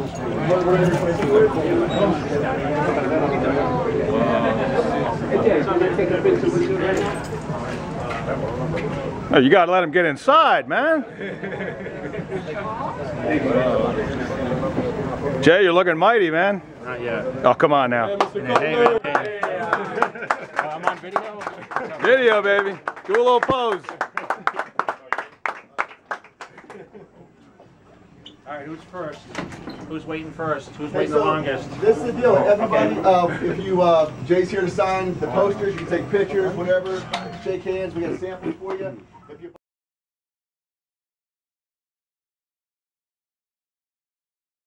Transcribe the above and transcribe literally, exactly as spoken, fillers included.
Oh, you gotta let him get inside, man. Jay, you're looking mighty, man. Not yet. Oh, come on now. Hey, man, hey. Uh, I'm on video. Video, baby. Do a little pose. All right, who's first? Who's waiting first? Who's Hey, waiting so the longest? This is the deal. Everybody, uh, if you, uh, Jay's here to sign the posters, you can take pictures, whatever, shake hands. We got samples for you.